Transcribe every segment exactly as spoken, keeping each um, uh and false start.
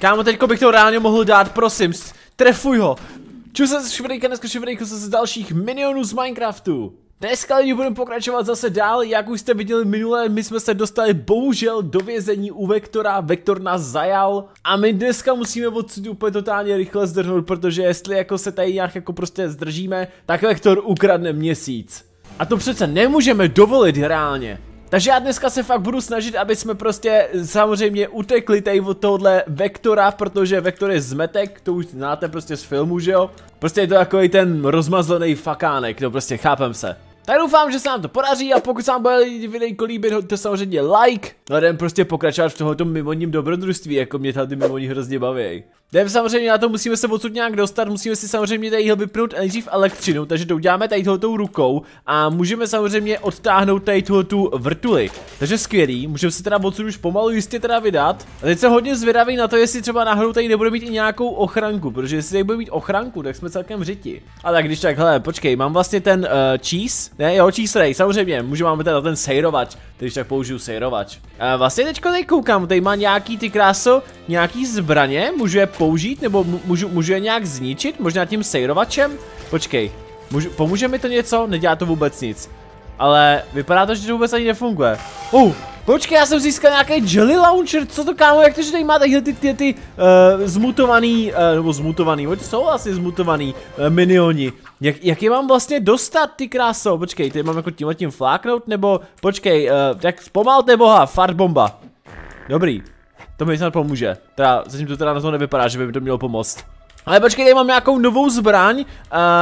Kámo, teďko bych to reálně mohl dát, prosím, trefuj ho. Čus se Švrejka, dneska Švrejko se z dalších minionů z Minecraftu. Dneska lidi budeme pokračovat zase dál, jak už jste viděli minule, my jsme se dostali bohužel do vězení u Vektora, Vektor nás zajal a my dneska musíme odsud úplně totálně rychle zdrhnout, protože jestli jako se tady nějak jako prostě zdržíme, tak Vektor ukradne měsíc. A to přece nemůžeme dovolit reálně. Takže já dneska se fakt budu snažit, aby jsme prostě samozřejmě utekli tady od tohohle Vektora, protože Vektor je zmetek, to už znáte prostě z filmu, že jo? Prostě je to takový ten rozmazlený fakánek, no prostě chápem se. Tak doufám, že se nám to podaří a pokud se vám bude videjko líbit, hoďte samozřejmě like. No jdem prostě pokračovat v tohoto mimoním dobrodružství, jako mě tady mimoní hrozně baví. Jdem samozřejmě na to, musíme se odsud nějak dostat, musíme si samozřejmě tady vypnout nejdřív elektřinu, takže to uděláme tady tohotou rukou a můžeme samozřejmě odtáhnout tady tohotu vrtuli. Takže skvělý, můžeme se teda odsud už pomalu jistě teda vydat. A teď jsem hodně zvědavý na to, jestli třeba náhodou tady nebude mít i nějakou ochranku, protože jestli tady bude mít ochranku, tak jsme celkem řiti. A tak když tak, hele, počkej, mám vlastně ten uh, cheese, ne, jo, cheese ray, samozřejmě, můžeme máme teda ten sejrovač, když tak použiju sejrovač. A vlastně teďko tady koukám, tady má nějaký ty kráso, nějaký zbraně, můžu je použít, nebo můžu, můžu je nějak zničit, možná tím sejrovačem? Počkej, můžu, pomůže mi to něco? Nedělá to vůbec nic. Ale vypadá to, že to vůbec ani nefunguje. Uh, počkej, já jsem získal nějaký jelly launcher, co to kámo, jak to, že tady má tadyhle ty, ty, ty uh, zmutovaný, uh, nebo zmutovaný, oni jsou vlastně zmutovaný uh, minioni. Jak, jak je mám vlastně dostat, ty kráso? Počkej, tady mám jako tímhle tím fláknout, nebo počkej, uh, tak zpomalte boha, fart bomba. Dobrý. To mi snad pomůže. Teda, zatím to teda na to nevypadá, že by mi to mělo pomoct. Ale počkej, tady mám nějakou novou zbraň. Uh,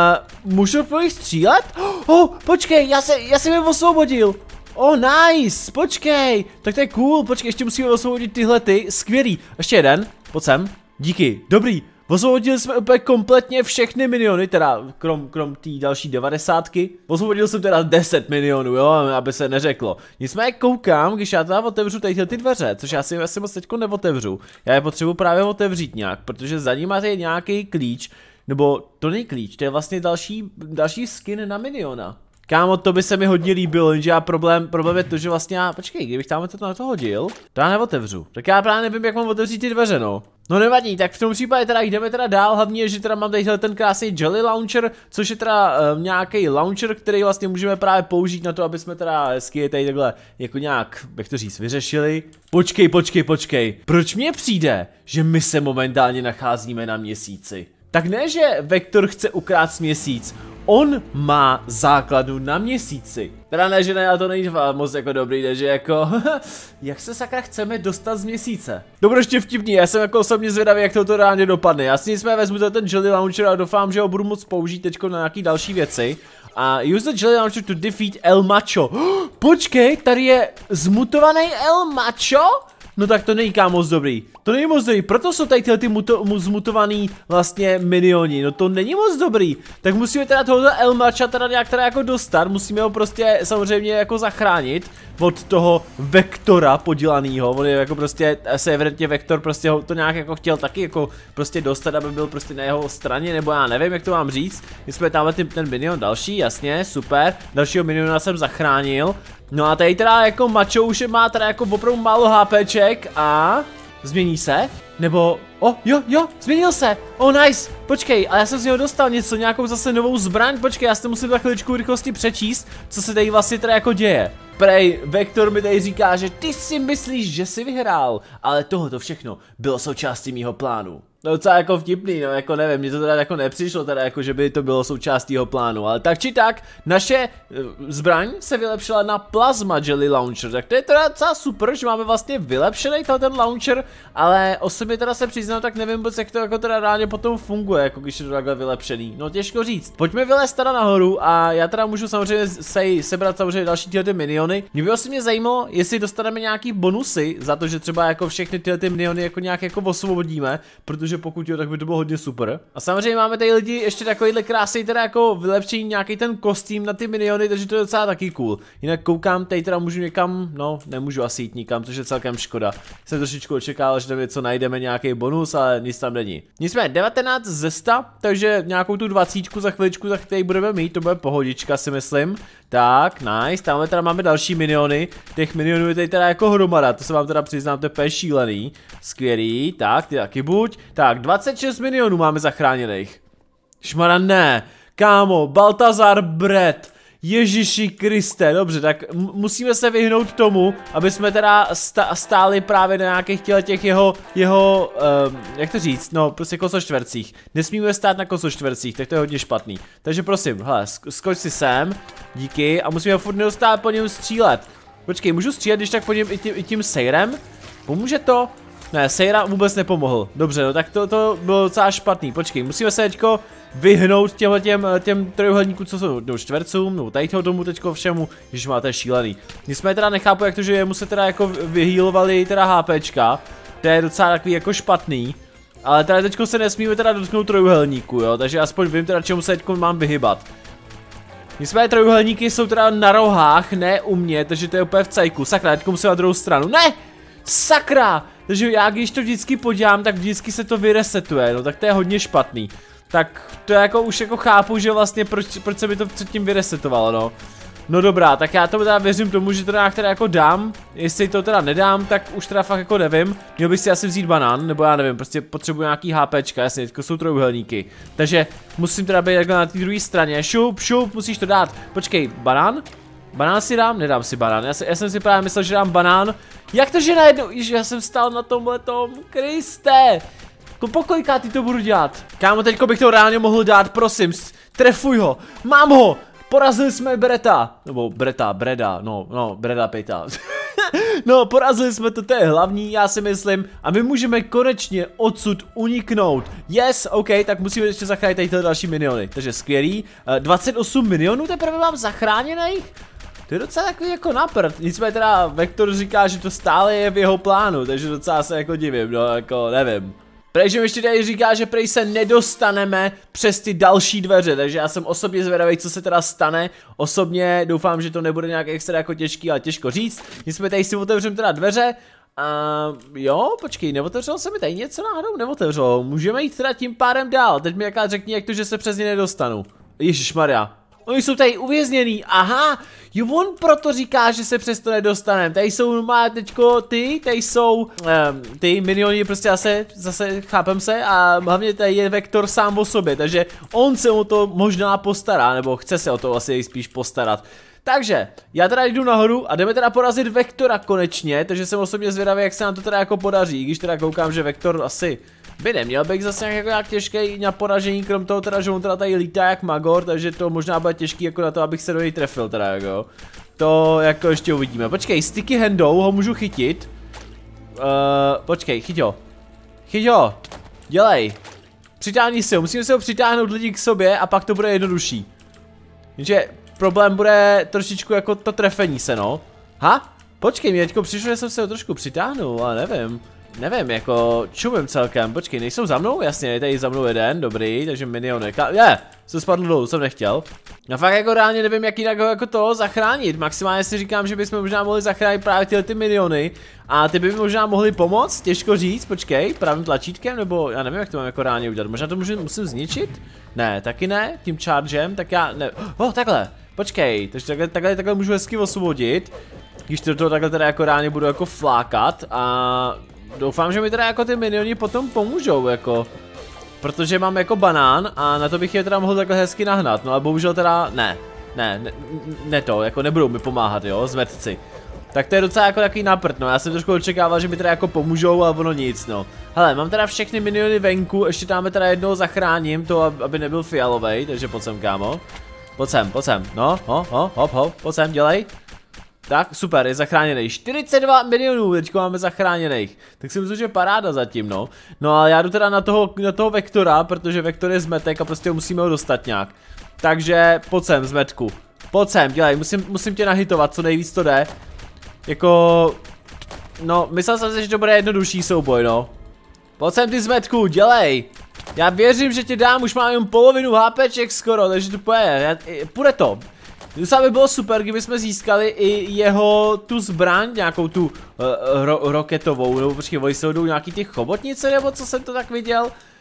můžu po nich střílet? Oh, počkej, já, se, já jsem je osvobodil. Oh, nice, počkej. Tak to je cool, počkej, ještě musíme osvobodit tyhle ty. Skvělý. Ještě jeden, pojď sem. Díky, dobrý. Osvobodili jsme úplně kompletně všechny miniony, teda krom, krom té další devadesátky. Osvobodil jsem teda deset milionů, jo, aby se neřeklo. Nicméně koukám, když já teda otevřu tady ty dveře, což já si asi moc teďko neotevřu. Já je potřebuji právě otevřít nějak, protože za nimi je nějaký klíč, nebo to není klíč, to je vlastně další, další skin na miniona. Kámo, to by se mi hodně líbilo, jenže já problém, problém je to, že vlastně já, počkej, kdybych tam to na to hodil, to já neotevřu. Tak já právě nevím, jak mám otevřít ty dveře, no. No nevadí, tak v tom případě teda jdeme teda dál, hlavně, že teda mám tady ten krásný jelly launcher, což je teda uh, nějaký launcher, který vlastně můžeme právě použít na to, aby jsme teda hezky tady takhle jako nějak, jak to říct, vyřešili. Počkej, počkej, počkej, proč mně přijde, že my se momentálně nacházíme na měsíci? Tak ne, že Vektor chce ukrást měsíc, on má základnu na měsíci. Teda ne, že ne, ale to není moc jako dobrý, takže jako, jak se sakra chceme dostat z měsíce? Dobroště vtipný, já jsem jako osobně zvědavý, jak to, to reálně dopadne. Já si nicméně vezmu ten jelly launcher a doufám, že ho budu moct použít teďko na nějaký další věci. A use the jelly launcher to defeat El Macho. Počkej, tady je zmutovaný El Macho? No tak to není kámo moc dobrý. To není moc dobrý, proto jsou tady tyhle ty muto, mu, zmutovaný vlastně minioni. No to není moc dobrý. Tak musíme teda tohoto El Macha teda nějak teda jako dostat. Musíme ho prostě samozřejmě jako zachránit od toho Vektora podělanýho. On je jako prostě, asi evidentně Vektor prostě ho to nějak jako chtěl taky jako prostě dostat, aby byl prostě na jeho straně, nebo já nevím, jak to mám říct. My jsme tamhle ten, ten minion další, jasně, super. Dalšího miniona jsem zachránil. No a tady teda jako macho už má teda jako opravdu málo HPček a změní se? Nebo, oh jo jo, změnil se, oh nice, počkej, ale já jsem z něho dostal něco, nějakou zase novou zbraň, počkej, já si to musím za chviličku rychlosti přečíst, co se tady vlastně teda jako děje. Prej, Vektor mi tady říká, že ty si myslíš, že jsi vyhrál, ale tohoto všechno bylo součástí mýho plánu. No docela jako vtipný, no jako nevím, mně to teda jako nepřišlo teda jako, že by to bylo součástí jeho plánu, ale tak či tak, naše zbraň se vylepšila na Plasma Jelly Launcher, tak to je teda docela super, že máme vlastně vylepšený ten launcher, ale osobně teda se přiznám, tak nevím moc, jak to jako teda reálně potom funguje, jako když je to takhle vylepšený, no těžko říct. Pojďme vylézt teda nahoru a já teda můžu samozřejmě se sebrat samozřejmě další tyhle ty miniony. Mě by mě zajímalo, jestli dostaneme nějaký bonusy za to, že třeba jako všechny tyhle ty miniony jako nějak jako osvobodíme, protože pokud jo, tak by to bylo hodně super. A samozřejmě máme tady lidi ještě takovýhle krásný teda jako vylepšení nějaký ten kostým na ty miniony, takže to je docela taky cool. Jinak koukám, tady teda můžu někam, no nemůžu asi jít nikam, což je celkem škoda. Jsem trošičku očekával, že tam něco najdeme, nějaký bonus, ale nic tam není. Nicméně devatenáct ze sta, takže nějakou tu dvacítku za chviličku, za který budeme mít, to bude pohodička si myslím. Tak, nice, tamhle teda máme další miniony, těch minionů je tady teda jako hromada, to se vám teda přiznám, to je úplně šílený. Skvělý, tak, ty taky buď. Tak, dvacet šest minionů máme zachráněných. Šmara ne, kámo, Baltazar Bret. Ježiši Kriste, dobře, tak musíme se vyhnout tomu, aby jsme teda stáli právě na nějakých těch jeho, jeho, um, jak to říct, no prostě kosoštvercích. Nesmíme stát na kosoštvercích, tak to je hodně špatný. Takže prosím, hele, skoč si sem, díky, a musíme furt neustále po něm střílet. Počkej, můžu střílet, když tak po něm i tím, i tím sejrem? Pomůže to? Ne, sejra vůbec nepomohl. Dobře, no tak to, to bylo docela špatný. Počkej, musíme se teďko vyhnout těmhle těm, těm trojuhelníkům, co jsou, no, čtvercům, no tady toho domu teďko všemu, když máte šílený. Nicméně teda nechápu, jak to, že jemu se teda jako vyhýlovali teda HPčka, to je docela takový jako špatný. Ale teda teďko se nesmíme teda dotknout trojuhelníku, jo, takže aspoň vím teda, čemu se teďko mám vyhybat. Nicméně trojuhelníky jsou teda na rohách, ne u mě, takže to je úplně v cajku. Sakra, teďko musím na druhou stranu, ne! Sakra! Takže já když to vždycky podívám, tak vždycky se to vyresetuje, no tak to je hodně špatný. Tak to je jako už jako chápu, že vlastně proč, proč se mi to předtím vyresetovalo, no. No dobrá, tak já to teda věřím tomu, že to nějak teda jako dám. Jestli to teda nedám, tak už teda fakt jako nevím. Měl bych si asi vzít banán, nebo já nevím, prostě potřebuji nějaký HPčka, jasně, teďko jsou trojuhelníky. Takže musím teda být jako na té druhé straně. Šup, šup, musíš to dát. Počkej, banán? Banán si dám? Nedám si banán. Já, si, já jsem si právě myslel, že dám banán. Jak to, že najednou, že já jsem stál na tomhletom, Kriste. Po kolikátý to budu dělat? Kámo, teďko bych to reálně mohl dát, prosím, trefuj ho, mám ho, porazili jsme Breta, nebo Breta, Breda, no, no, Breda Pejta. No, porazili jsme to, to je hlavní, já si myslím, a my můžeme konečně odsud uniknout. Yes, OK, tak musíme ještě zachránit tady tyhle další miniony, takže skvělý. dvacet osm milionů teprve mám zachráněných? To je docela takový jako naprt, nicméně teda Vektor říká, že to stále je v jeho plánu, takže docela se jako divím, no, jako nevím. Prej, že mi ještě tady říká, že prej se nedostaneme přes ty další dveře, takže já jsem osobně zvědavý, co se teda stane. Osobně doufám, že to nebude nějak extra jako těžký, ale těžko říct. Nicméně tady si otevřeme teda dveře. A jo, počkej, neotevřelo se mi tady něco náhodou? Neotevřelo, můžeme jít teda tím pádem dál. Teď mi jaká řekni, jak to, že se přes ně nedostanu. Ježišmarja. Oni jsou tady uvězněný, aha, jo, on proto říká, že se přes to nedostaneme. Tady jsou má teďko ty, tady jsou um, ty miniony, prostě zase, zase chápem se, a hlavně tady je Vektor sám o sobě, takže on se o to možná postará, nebo chce se o to asi spíš postarat. Takže, já teda jdu nahoru a jdeme teda porazit Vektora konečně, takže jsem osobně zvědavý, jak se nám to teda jako podaří, když teda koukám, že Vektor asi by neměl být zase nějak, jako nějak těžký na poražení, krom toho teda, že on teda tady lítá jak magor, takže to možná bude těžký jako na to, abych se do něj trefil teda jako. To jako ještě uvidíme. Počkej, sticky handou ho můžu chytit. Uh, počkej, chyť ho. Chyť ho. Dělej. Přitáhni si ho, musíme se ho přitáhnout lidi k sobě a pak to bude jednodušší. Jenže problém bude trošičku jako to trefení se, no. Ha? Počkej, mě teďko přišlo, že jsem se ho trošku přitáhnul, ale nevím. Nevím, jako čumím celkem, počkej, nejsou za mnou? Jasně, je tady za mnou jeden, dobrý, takže miniony, je, yeah, jsem spadl dolů, jsem nechtěl. No fakt jako reálně nevím, jak jinak ho jako to zachránit, maximálně si říkám, že bychom možná mohli zachránit právě tyhle ty miniony. A ty by mi možná mohli pomoct, těžko říct, počkej, pravým tlačítkem, nebo já nevím, jak to mám jako reálně udělat, možná to můžu, musím zničit? Ne, taky ne, tím chargem, tak já, ne, oh, takhle, počkej, takže takhle, takhle, takhle můžu hezky osvobodit. Když to toho takhle teda jako reálně budu jako flákat a doufám, že mi teda jako ty minioni potom pomůžou, jako. Protože mám jako banán a na to bych je teda mohl takhle hezky nahnat, no ale bohužel teda ne. Ne, ne, ne to, jako nebudou mi pomáhat, jo, zmetci. Tak to je docela jako takový naprt, no, já jsem trošku očekával, že mi teda jako pomůžou, ale ono nic, no. Hele, mám teda všechny miniony venku, ještě tam teda jednoho zachráním, to aby nebyl fialovej, takže pojď sem, kámo. Pojď sem, pojď sem, no, ho, ho, hop, hop, pojď sem, dělej. Tak, super, je zachráněný. čtyřicet dva milionů teďko máme zachráněných. Tak si myslím, že paráda zatím, no. No ale já jdu teda na toho, na toho Vektora, protože Vektor je zmetek a prostě musíme ho dostat nějak. Takže pojď sem, zmetku. Pojď sem, dělej, musím, musím tě nahitovat, co nejvíc to jde. Jako, no, myslel jsem si, že to bude jednodušší souboj, no. Pojď sem, ty zmetku, dělej. Já věřím, že tě dám, už mám jen polovinu HPček skoro, takže to půjde, půjde to. Docela by bylo super, kdyby jsme získali i jeho tu zbraň, nějakou tu uh, ro roketovou, nebo počkej, oni se jdou nějaký ty chobotnice, nebo co jsem to tak viděl.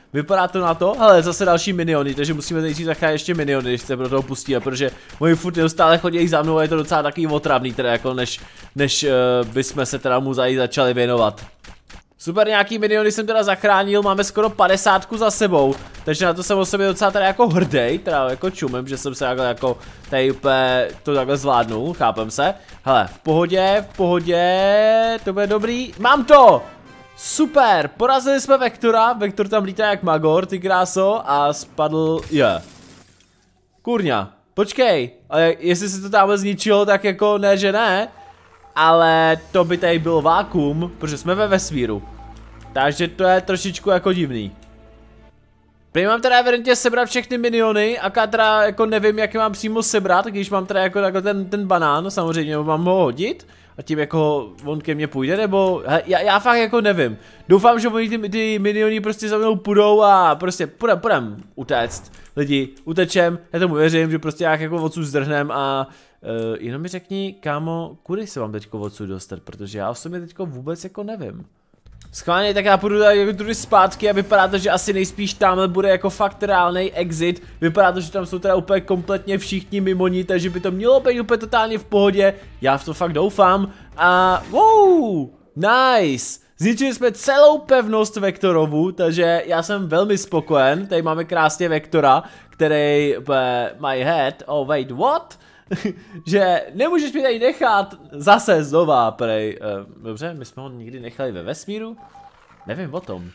Vypadá to na to, ale zase další miniony, takže musíme nejdřív zachránit ještě miniony, když se pro toho pustíme, protože moji furt neustále chodí za mnou a je to docela takový otravný, teda jako než, než uh, bychom se teda mu začali věnovat. Super, nějaký miniony jsem teda zachránil, máme skoro padesátku za sebou, takže na to jsem o sobě docela teda jako hrdej, teda jako čumem, že jsem se takhle jako tady úplně to takhle zvládnul, chápem se. Hele, v pohodě, v pohodě, to bude dobrý, mám to! Super, porazili jsme Vektora, Vektor tam lítá jak magor, ty kráso, a spadl, je. Yeah. Kurňa, počkej, ale jestli se to tamhle zničilo, tak jako ne, že ne. Ale to by tady byl vákuum, protože jsme ve vesmíru. Takže to je trošičku jako divný. Prý mám teda evidentně sebrat všechny miniony, aká teda jako nevím, jak je mám přímo sebrat, když mám teda jako, jako ten, ten banán, samozřejmě mám ho hodit. A tím jako on ke mně půjde, nebo he, já, já fakt jako nevím. Doufám, že oni ty, ty miniony prostě za mnou půjdou a prostě půjdem, půjdem utéct. Lidi, utečem, já tomu věřím, že prostě jak jako odsud zdrhnem a uh, jenom mi řekni, kámo, kudy se vám teďko odsud dostat, protože já osobně teďko vůbec jako nevím. Schválně, tak já půjdu tady jako tudy zpátky a vypadá to, že asi nejspíš tamhle bude jako fakt reálnej exit. Vypadá to, že tam jsou teda úplně kompletně všichni mimoni, takže by to mělo být úplně totálně v pohodě. Já v to fakt doufám. A wow, nice. Zničili jsme celou pevnost Vektorovu, takže já jsem velmi spokojen. Tady máme krásně Vektora, který uh, my head, oh wait, what? Že nemůžeš mi tady nechat zase znova, prej. Uh, dobře, my jsme ho nikdy nechali ve vesmíru? Nevím o tom. Uh,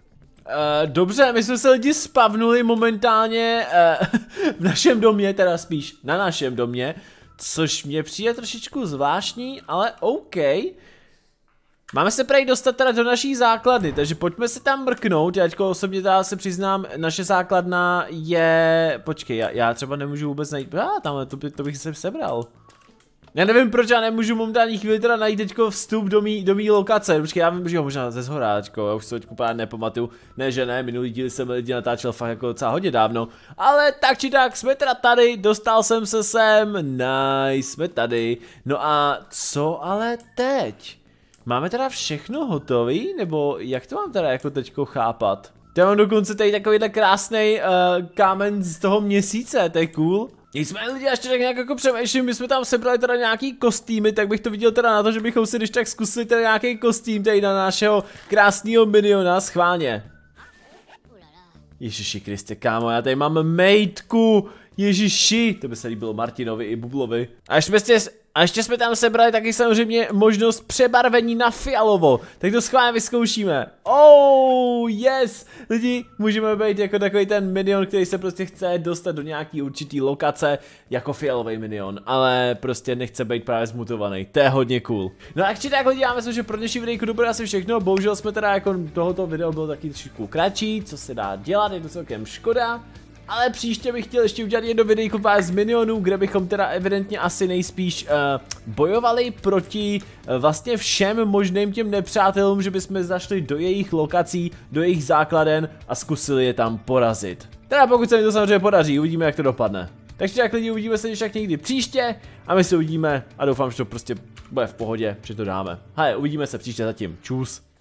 dobře, my jsme se lidi spavnuli momentálně uh, v našem domě, teda spíš na našem domě, což mě přijde trošičku zvláštní, ale OK. Máme se prej dostat teda do naší základny, takže pojďme se tam mrknout, já teďko osobně teda se přiznám, naše základna je, počkej, já, já třeba nemůžu vůbec najít, ah, tamhle, to, by, to bych se sebral. Já nevím proč já nemůžu momentální chvíli teda najít teďko vstup do mý, do mý lokace, počkej, já vím, že ho možná ze zhora, teďko, já už se teďko právě nepamatuju, ne že ne, minulý díl jsem lidi natáčel fakt jako docela hodně dávno, ale tak či tak, jsme teda tady, dostal jsem se sem, nice, jsme tady, no a co ale teď? Máme teda všechno hotový, nebo jak to mám teda jako teďko chápat? Já mám dokonce tady takovýhle krásný uh, kámen z toho měsíce, to je cool. Nicméně lidi, až tak nějak jako přemýšlím, my jsme tam sebrali teda nějaký kostýmy, tak bych to viděl teda na to, že bychom si když tak zkusili teda nějaký kostým tady na našeho krásného miniona, schválně. Ježiši Kriste, kámo, já tady mám mejtku, ježiši, to by se líbilo Martinovi i Bublovi. A ještě jsme, a ještě jsme tam sebrali taky samozřejmě možnost přebarvení na fialovo, tak to schválně vyzkoušíme. Oh, yes, lidi, můžeme být jako takový ten minion, který se prostě chce dostat do nějaký určitý lokace jako fialový minion, ale prostě nechce být právě zmutovaný, to je hodně cool. No a či tak lidi, já myslím, že pro dnešní videjku to bude asi všechno, bohužel jsme teda jako tohoto video bylo taky trošku kratší, co se dá dělat, je to celkem škoda. Ale příště bych chtěl ještě udělat jedno videjko z minionů, kde bychom teda evidentně asi nejspíš uh, bojovali proti uh, vlastně všem možným těm nepřátelům, že bychom zašli do jejich lokací, do jejich základen a zkusili je tam porazit. Teda pokud se mi to samozřejmě podaří, uvidíme jak to dopadne. Takže tak lidi, uvidíme se ještě někdy příště a my se uvidíme a doufám, že to prostě bude v pohodě, že to dáme. Hele, uvidíme se příště zatím. Čus.